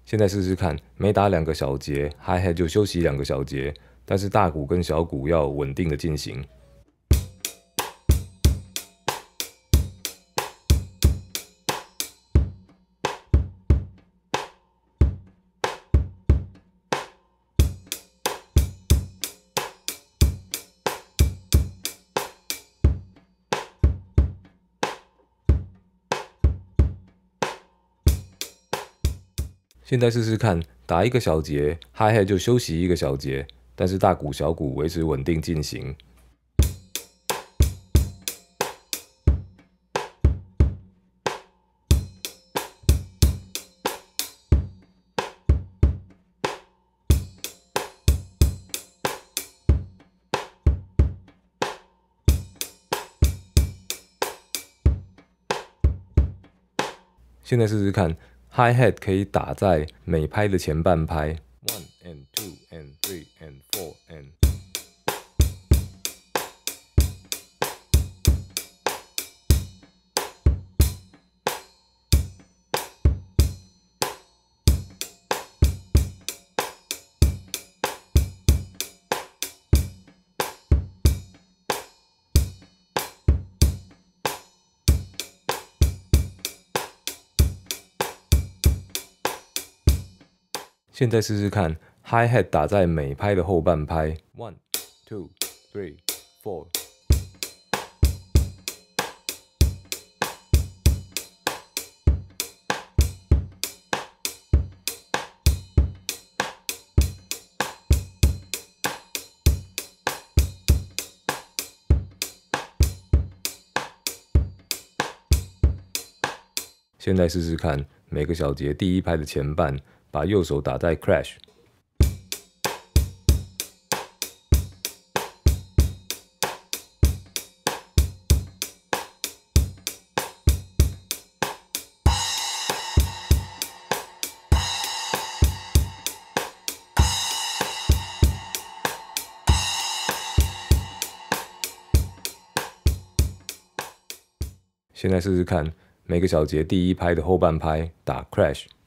现在试试看，每打2个小节 ，Hi-Hat 就休息2个小节，但是大鼓跟小鼓要稳定的进行。现在试试看，打1个小节 ，Hi-Hat 就休息1个小节，但是大鼓、小鼓维持稳定进行。现在试试看 ，Hi-Hat 可以打在每拍的前半拍 ，1 and 2 and 3 and 4 and。现在试试看 ，Hi-Hat 打在每拍的后半拍 ，1 2 3 4。现在试试看，每个小节第1拍的前半，把右手打在 Crash。现在试试看，每个小节第1拍的后半拍打 Crash。